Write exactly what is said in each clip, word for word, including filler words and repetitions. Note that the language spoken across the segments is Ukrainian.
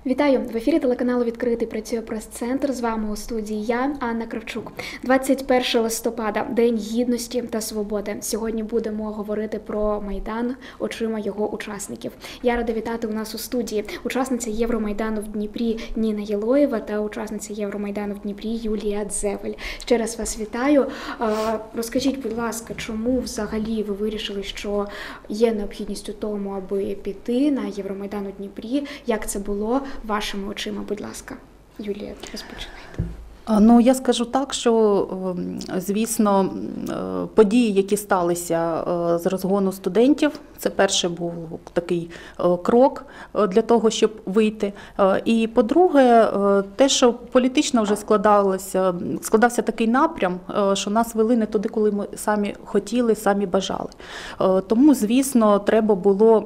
Вітаю! В ефірі телеканалу «Відкритий» працює прес-центр. З вами у студії я, Анна Кравчук. двадцять першого листопада – День Гідності та Свободи. Сьогодні будемо говорити про Майдан очима його учасників. Я рада вітати у нас у студії учасниця Євромайдану в Дніпрі Ніна Єлоєва та учасниця Євромайдану в Дніпрі Юлія Дзевель. Ще раз вас вітаю. Розкажіть, будь ласка, чому взагалі ви вирішили, що є необхідність у тому, аби піти на Євромайдан у Дніпрі? Як це було вашими очима, будь ласка? Юлія, розпочинайте. Ну, я скажу так, що, звісно, події, які сталися з розгону студентів, це перший був такий крок для того, щоб вийти. І, по-друге, те, що політично вже складалося, складався такий напрям, що нас вели не туди, коли ми самі хотіли, самі бажали. Тому, звісно, треба було,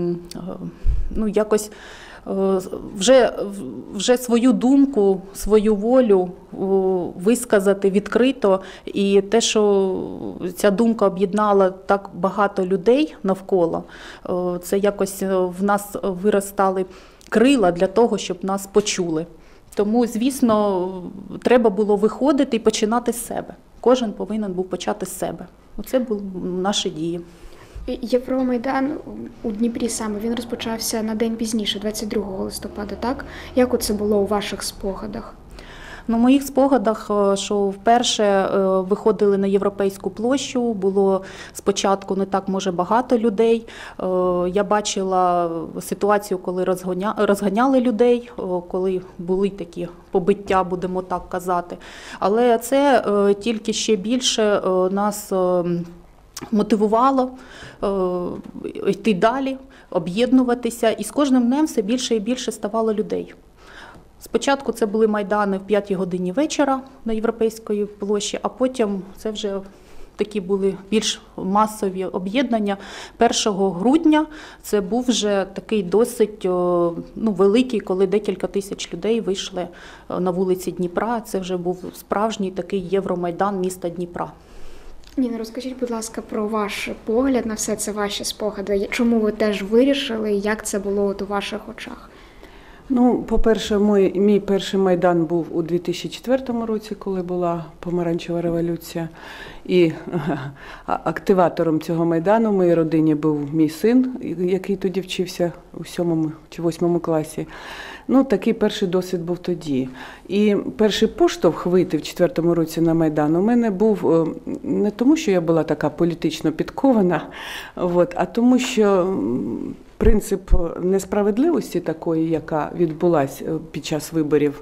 ну, якось Вже, вже свою думку, свою волю висказати відкрито. І те, що ця думка об'єднала так багато людей навколо, це якось в нас виростали крила для того, щоб нас почули. Тому, звісно, треба було виходити і починати з себе. Кожен повинен був почати з себе. Оце були наші дії. Євромайдан у Дніпрі саме, він розпочався на день пізніше, двадцять другого листопада, так? Як це було у ваших спогадах? Ну, в моїх спогадах, що вперше виходили на Європейську площу, було спочатку не так, може, багато людей. Я бачила ситуацію, коли розганяли людей, коли були такі побиття, будемо так казати. Але це тільки ще більше нас мотивувало е, йти далі, об'єднуватися, і з кожним днем все більше і більше ставало людей. Спочатку це були майдани в п'ятій годині вечора на Європейській площі, а потім це вже такі були більш масові об'єднання. першого грудня це був вже такий досить ну, великий, коли декілька тисяч людей вийшли на вулиці Дніпра. Це вже був справжній такий Євромайдан міста Дніпра. Ніна, розкажіть, будь ласка, про ваш погляд на все це, ваші спогади. Чому ви теж вирішили, як це було от у ваших очах? Ну, по-перше, мій, мій перший Майдан був у дві тисячі четвертому році, коли була помаранчева революція. І активатором цього Майдану в моїй родині був мій син, який тоді вчився у сьомому чи восьмому класі. Ну, такий перший досвід був тоді. І перший поштовх вийти в четвертому році на Майдан у мене був не тому, що я була така політично підкована, от, а тому, що принцип несправедливості такої, яка відбулася під час виборів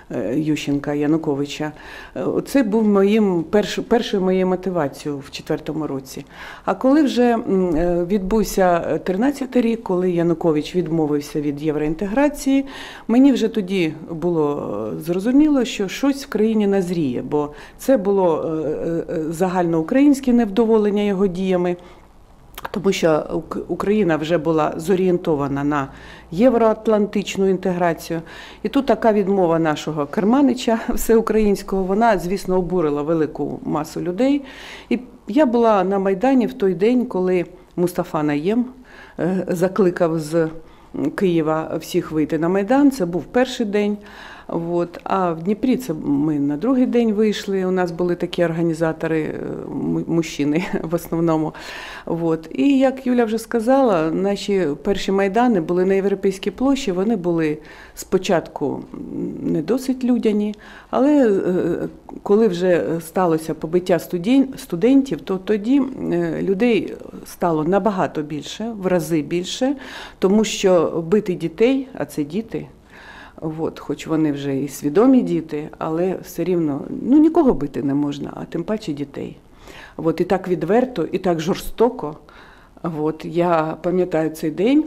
Ющенка-Януковича, це був моїм, перш, першою моєю мотивацією в четвертому році. А коли вже відбувся тринадцятий рік, коли Янукович відмовився від євроінтеграції, мені вже тоді було зрозуміло, що щось в країні назріє, бо це було загальноукраїнське невдоволення його діями, тому що Україна вже була зорієнтована на євроатлантичну інтеграцію. І тут така відмова нашого керманича всеукраїнського, вона, звісно, обурила велику масу людей. І я була на Майдані в той день, коли Мустафа Найєм закликав з Києва всіх вийти на Майдан. Це був перший день. От. А в Дніпрі це ми на другий день вийшли, у нас були такі організатори, мужчини в основному. От. І як Юля вже сказала, наші перші Майдани були на Європейській площі, вони були спочатку не досить людяні, але коли вже сталося побиття студентів, то тоді людей стало набагато більше, в рази більше, тому що бити дітей, а це діти, от, хоч вони вже і свідомі діти, але все рівно ну, нікого бити не можна, а тим паче дітей. От, і так відверто, і так жорстоко. От, я пам'ятаю цей день.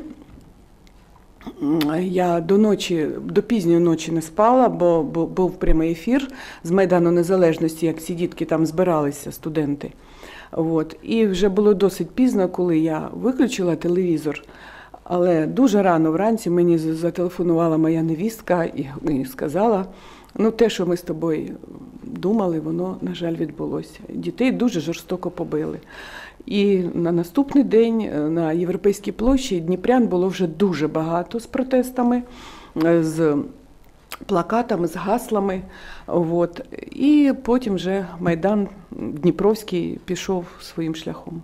Я до ночі, до пізньої ночі не спала, бо був прямий ефір з Майдану Незалежності, як ці дітки там збиралися, студенти. От, і вже було досить пізно, коли я виключила телевізор. Але дуже рано вранці мені зателефонувала моя невістка і сказала, ну те, що ми з тобою думали, воно, на жаль, відбулося. Дітей дуже жорстоко побили. І на наступний день на Європейській площі дніпрян було вже дуже багато з протестами. з плакатами, з гаслами. От. І потім вже Майдан Дніпровський пішов своїм шляхом.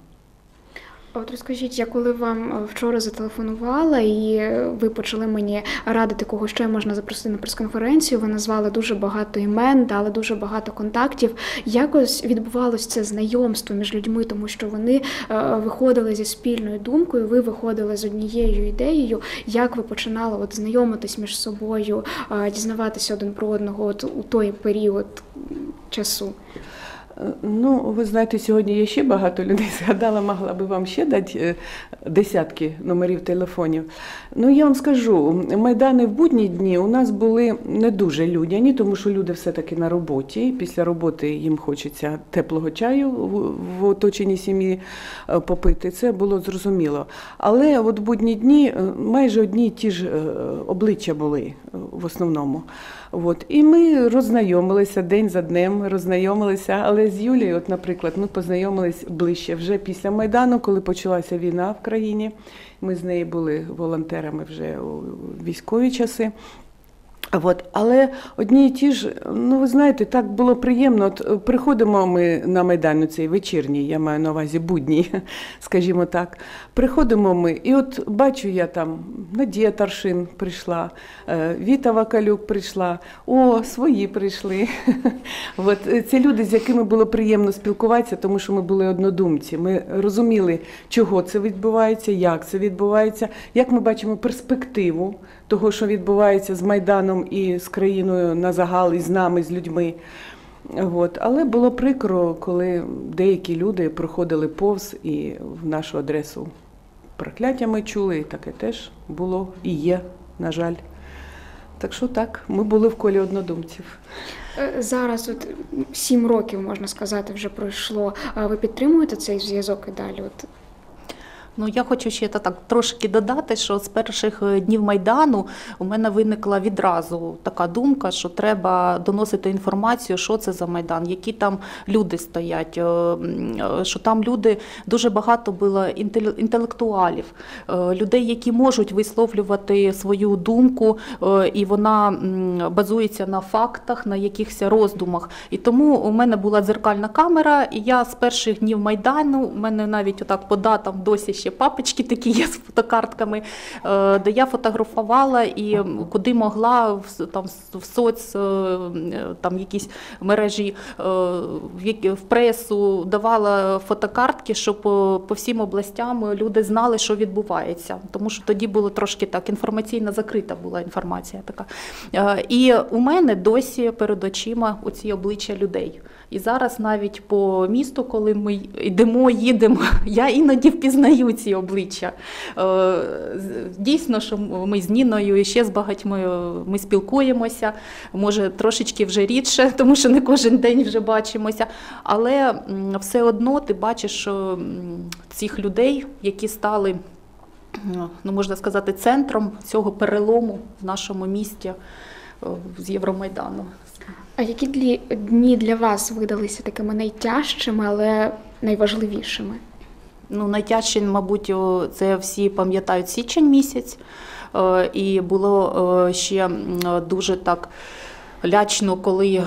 От розкажіть, я коли вам вчора зателефонувала і ви почали мені радити, кого ще можна запросити на прес-конференцію, ви назвали дуже багато імен, дали дуже багато контактів. Якось відбувалося це знайомство між людьми, тому що вони виходили зі спільною думкою, ви виходили з однією ідеєю. Як ви починали от знайомитись між собою, дізнаватися один про одного от у той період часу? Ну, ви знаєте, сьогодні є ще багато людей, згадала, могла би вам ще дати десятки номерів телефонів. Ну, я вам скажу, Майдани в будні дні у нас були не дуже людяні, тому що люди все-таки на роботі, після роботи їм хочеться теплого чаю в оточенні сім'ї попити, це було зрозуміло. Але от в будні дні майже одні й ті ж обличчя були в основному. От. І ми роззнайомилися день за днем, роззнайомилися, але з Юлією, от, наприклад, ми познайомились ближче вже після Майдану, коли почалася війна в країні. Ми з нею були волонтерами вже у військові часи. От. Але одні і ті ж, ну ви знаєте, так було приємно. От приходимо ми на Майдан, цей вечірній, я маю на увазі будній, скажімо так. Приходимо ми, і от бачу я там, Надія Таршин прийшла, Віта Вакалюк прийшла, о, свої прийшли. От. Це люди, з якими було приємно спілкуватися, тому що ми були однодумці. Ми розуміли, чого це відбувається, як це відбувається, як ми бачимо перспективу того, що відбувається з Майданом і з країною на загал, і з нами, з людьми. От. Але було прикро, коли деякі люди проходили повз і в нашу адресу прокляття ми чули, і таке теж було і є, на жаль. Так що так, ми були в колі однодумців. Зараз от сім років, можна сказати, вже пройшло. Ви підтримуєте цей зв'язок і далі? От? Ну, я хочу ще так трошки додати, що з перших днів Майдану у мене виникла відразу така думка, що треба доносити інформацію, що це за Майдан, які там люди стоять, що там люди, дуже багато було інтелектуалів, людей, які можуть висловлювати свою думку, і вона базується на фактах, на якихось роздумах. І тому у мене була дзеркальна камера, і я з перших днів Майдану, у мене навіть отак по датам досі ще папочки такі є з фотокартками, де я фотографувала і куди могла, там, в соц, там якісь мережі, в пресу давала фотокартки, щоб по всім областям люди знали, що відбувається. Тому що тоді було трошки так, інформаційно закрита була інформація така. І у мене досі перед очима оці обличчя людей. І зараз навіть по місту, коли ми йдемо, їдемо, я іноді впізнаю ці обличчя. Дійсно, що ми з Ніною і ще з багатьма ми спілкуємося, може трошечки вже рідше, тому що не кожен день вже бачимося, але все одно ти бачиш цих людей, які стали, ну, можна сказати, центром цього перелому в нашому місті з Євромайдану. А які дні для вас видалися такими найтяжчими, але найважливішими? Ну, найтяжче, мабуть, це всі пам'ятають січень місяць. І було ще дуже так лячно, коли,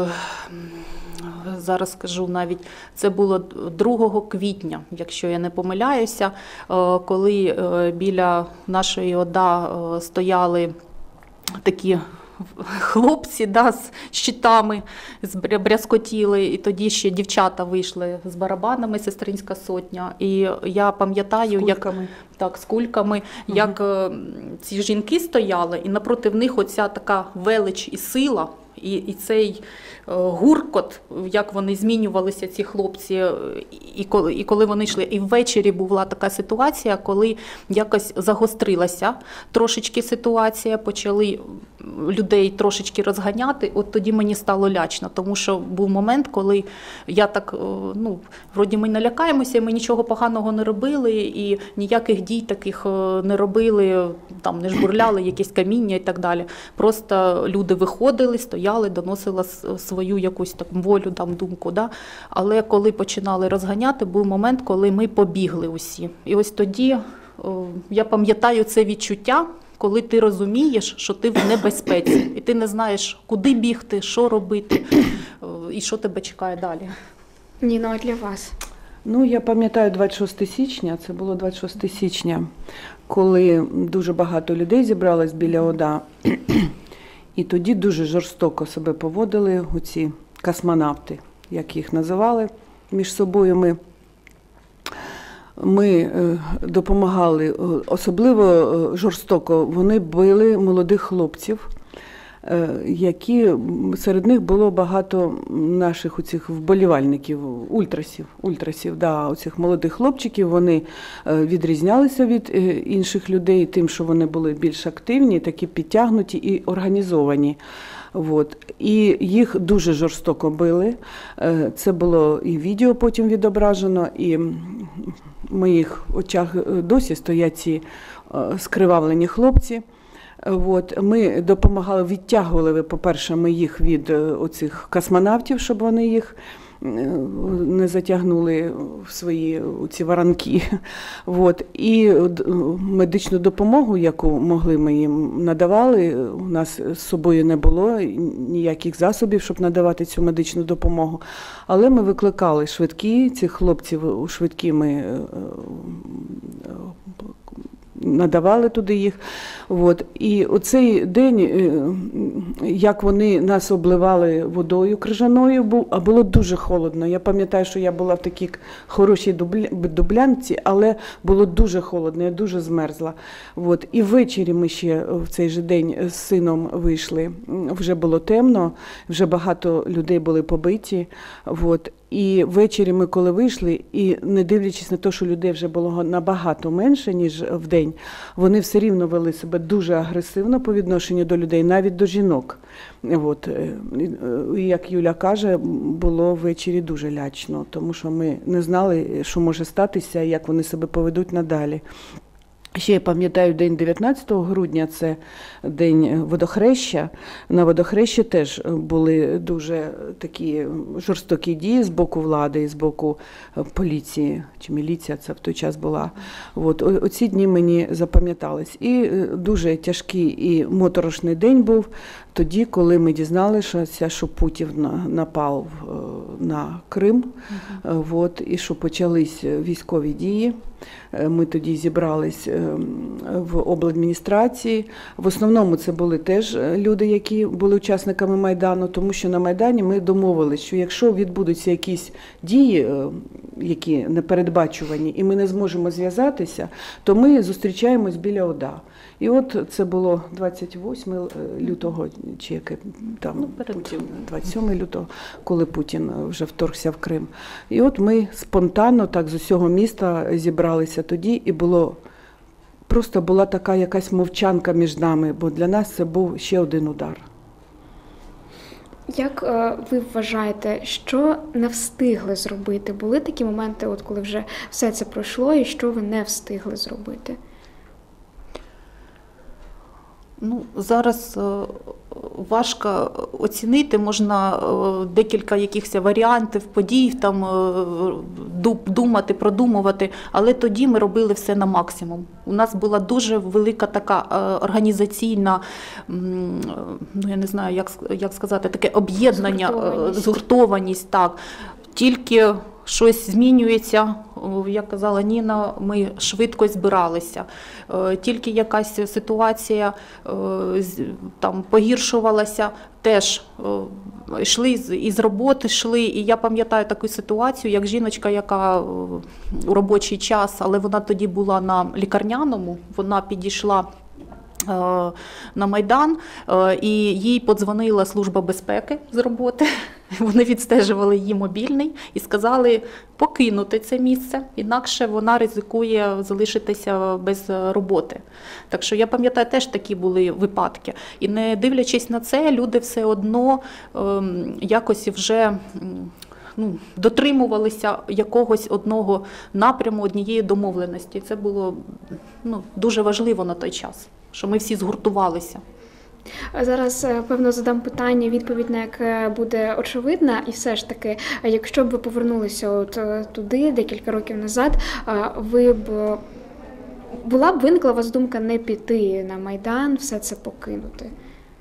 зараз скажу навіть, це було другого квітня, якщо я не помиляюся, коли біля нашої ОДА стояли такі хлопці, да, з щитами, брязкотіли, і тоді ще дівчата вийшли з барабанами, сестринська сотня. І я пам'ятаю, як так, з кульками, угу. як е, ці жінки стояли, і напроти них оця така велич і сила, і, і цей е, гуркот, як вони змінювалися, ці хлопці, і коли, і коли вони йшли. І ввечері була така ситуація, коли якось загострилася трошечки ситуація, почали людей трошечки розганяти, от тоді мені стало лячно, тому що був момент, коли я так, ну, вроді ми не лякаємося, ми нічого поганого не робили, і ніяких дій таких не робили, там не жбурляли якісь каміння і так далі. Просто люди виходили, стояли, доносили свою якусь так волю, там, думку. Да? Але коли починали розганяти, був момент, коли ми побігли усі. І ось тоді я пам'ятаю це відчуття, коли ти розумієш, що ти в небезпеці, і ти не знаєш, куди бігти, що робити, і що тебе чекає далі. Ніно, а для вас? Ну, я пам'ятаю двадцять шостого січня, це було двадцять шостого січня, коли дуже багато людей зібралось біля ОДА, і тоді дуже жорстоко себе поводили оці космонавти, як їх називали між собою. Ми, ми допомагали, особливо жорстоко вони били молодих хлопців, які, серед них було багато наших оцих вболівальників, ультрасів, ультрасів, да, оцих молодих хлопчиків, вони відрізнялися від інших людей тим, що вони були більш активні, такі підтягнуті і організовані. От. І їх дуже жорстоко били. Це було і відео потім відображено, і в моїх очах досі стоять ці скривавлені хлопці. От, ми допомагали, відтягували, по-перше, ми їх від оцих космонавтів, щоб вони їх не затягнули в свої ці воронки. От, і медичну допомогу, яку могли, ми їм надавали. У нас з собою не було ніяких засобів, щоб надавати цю медичну допомогу. Але ми викликали швидкі, цих хлопців у швидкі ми надавали туди їх. От. І оцей день, як вони нас обливали водою крижаною, було дуже холодно. Я пам'ятаю, що я була в такій хорошій дублянці, але було дуже холодно, я дуже змерзла. От. І ввечері ми ще в цей же день з сином вийшли. Вже було темно, вже багато людей були побиті. От. І ввечері ми коли вийшли, і не дивлячись на те, що людей вже було набагато менше, ніж вдень, вони все рівно вели себе дуже агресивно по відношенню до людей, навіть до жінок. От. І, як Юля каже, було ввечері дуже лячно, тому що ми не знали, що може статися, як вони себе поведуть надалі. Ще я пам'ятаю день дев'ятнадцятого грудня, це день водохреща. На водохрещі теж були дуже такі жорстокі дії з боку влади і з боку поліції, чи міліція це в той час була. От, оці дні мені запам'ятались. І дуже тяжкий і моторошний день був тоді, коли ми дізналися, що Путін напав на Крим, угу. От, і що почались військові дії. Ми тоді зібрались в обладміністрації. В основному це були теж люди, які були учасниками Майдану, тому що на Майдані ми домовилися, що якщо відбудуться якісь дії, які непередбачувані, і ми не зможемо зв'язатися, то ми зустрічаємось біля ОДА. І от це було двадцять восьмого лютого, чи яке там, ну, Путін, двадцять сьомого лютого, коли Путін вже вторгся в Крим. І от ми спонтанно так з усього міста зібралися тоді, і було, просто була така якась мовчанка між нами, бо для нас це був ще один удар. Як е, ви вважаєте, що не встигли зробити? Були такі моменти, от коли вже все це пройшло, і що ви не встигли зробити? Ну, зараз важко оцінити, можна декілька якихось варіантів, подій, там, думати, продумувати, але тоді ми робили все на максимум. У нас була дуже велика така організаційна, ну я не знаю, як, як сказати, таке об'єднання, згуртованість. згуртованість, так. Тільки щось змінюється, як казала Ніна, ми швидко збиралися. Тільки якась ситуація там погіршувалася, теж йшли із роботи, йшли. І я пам'ятаю таку ситуацію, як жіночка, яка у робочий час, але вона тоді була на лікарняному, вона підійшла на Майдан, і їй подзвонила Служба безпеки з роботи. Вони відстежували її мобільний і сказали покинути це місце, інакше вона ризикує залишитися без роботи. Так що я пам'ятаю, теж такі були випадки. І не дивлячись на це, люди все одно ем, якось вже ну, дотримувалися якогось одного напряму, однієї домовленості. Це було ну, дуже важливо на той час, що ми всі згуртувалися. Зараз, певно, задам питання, відповідь на яке буде очевидна. І все ж таки, якщо б ви повернулися от туди, декілька років назад, ви б була б виникла у вас думка не піти на Майдан, все це покинути?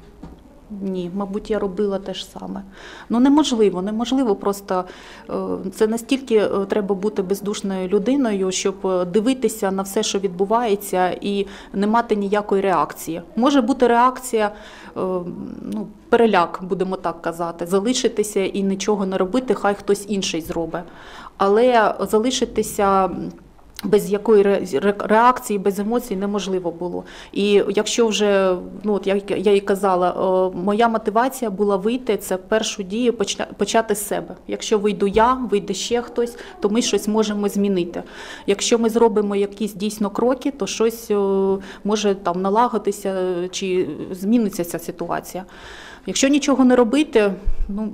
Ні, мабуть, я робила те ж саме. Ну, неможливо, неможливо просто. Це настільки треба бути бездушною людиною, щоб дивитися на все, що відбувається, і не мати ніякої реакції. Може бути реакція, ну, переляк, будемо так казати, залишитися і нічого не робити, хай хтось інший зробить. Але залишитися без якої реакції, без емоцій неможливо було. І якщо вже, ну от як я і казала, моя мотивація була вийти, це першу дію почати з себе. Якщо вийду я, вийде ще хтось, то ми щось можемо змінити. Якщо ми зробимо якісь дійсно кроки, то щось може там налагодитися чи зміниться ця ситуація. Якщо нічого не робити, ну,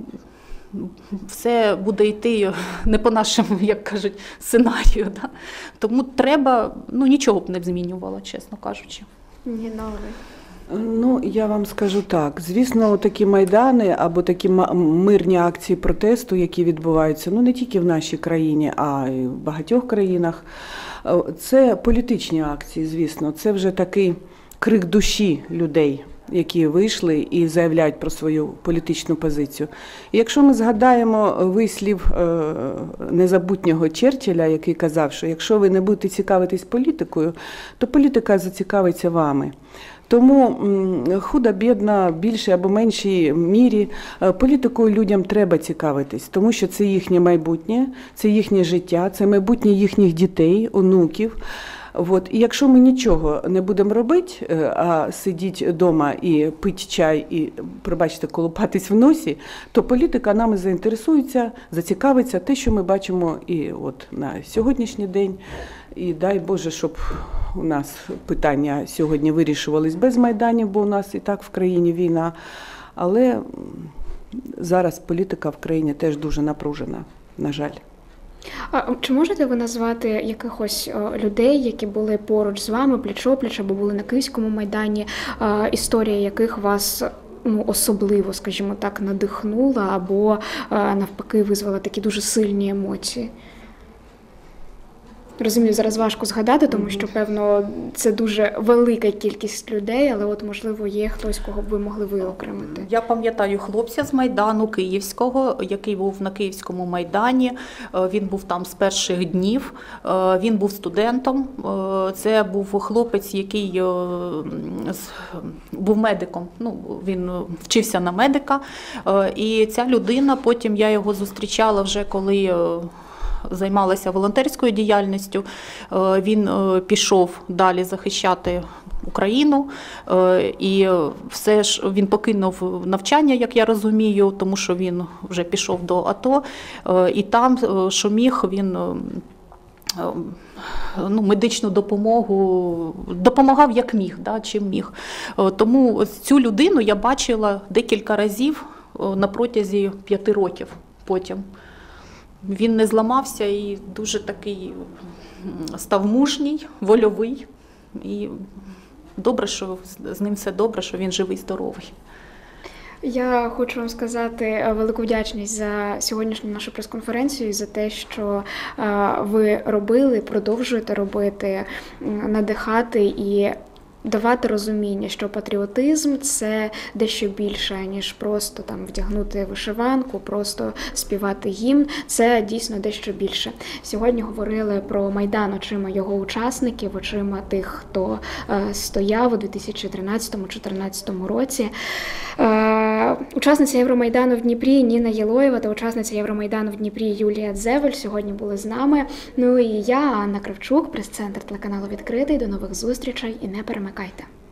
все буде йти не по нашому, як кажуть, сценарію. Да? Тому треба, ну нічого б не змінювало, чесно кажучи. Ні, новий. Ну, я вам скажу так. Звісно, такі майдани або такі мирні акції протесту, які відбуваються, ну не тільки в нашій країні, а й в багатьох країнах, це політичні акції, звісно. Це вже такий крик душі людей, які вийшли і заявляють про свою політичну позицію. І якщо ми згадаємо вислів незабутнього Черчилля, який казав, що якщо ви не будете цікавитись політикою, то політика зацікавиться вами. Тому худо-бідно, більшій або меншій мірі політикою людям треба цікавитись, тому що це їхнє майбутнє, це їхнє життя, це майбутнє їхніх дітей, онуків. От. І якщо ми нічого не будемо робити, а сидіти вдома і пити чай, і, пробачте, колупатись в носі, то політика нами заінтересується, зацікавиться те, що ми бачимо і от на сьогоднішній день. І дай Боже, щоб у нас питання сьогодні вирішувались без Майданів, бо у нас і так в країні війна. Але зараз політика в країні теж дуже напружена, на жаль. А чи можете ви назвати якихось людей, які були поруч з вами, пліч-опліч, або були на Київському Майдані, історія яких вас, ну, особливо, скажімо так, надихнула, або навпаки визвала такі дуже сильні емоції? Розумію, зараз важко згадати, тому що, певно, це дуже велика кількість людей, але от, можливо, є хтось, кого б ви могли виокремити. Я пам'ятаю хлопця з Майдану Київського, який був на Київському Майдані. Він був там з перших днів, він був студентом. Це був хлопець, який був медиком, ну, він вчився на медика. І ця людина, потім я його зустрічала вже коли займалася волонтерською діяльністю, він пішов далі захищати Україну, і все ж він покинув навчання, як я розумію, тому що він вже пішов до АТО, і там, що міг, він ну, медичну допомогу допомагав як міг, да, чим міг. Тому цю людину я бачила декілька разів на протязі п'яти років потім. Він не зламався і дуже такий став мужній, вольовий. І добре, що з ним все добре, що він живий, здоровий. Я хочу вам сказати велику вдячність за сьогоднішню нашу прес-конференцію, за те, що ви робили, продовжуєте робити, надихати і давати розуміння, що патріотизм – це дещо більше, ніж просто там вдягнути вишиванку, просто співати гімн. Це дійсно дещо більше. Сьогодні говорили про Майдан очима його учасників, очима тих, хто е, стояв у дві тисячі тринадцятому-чотирнадцятому році. Е, учасниця Євромайдану в Дніпрі Ніна Єлоєва та учасниця Євромайдану в Дніпрі Юлія Дзевель сьогодні були з нами. Ну і я, Анна Кравчук, прес-центр телеканалу «Відкритий». До нових зустрічей і не перемикайте.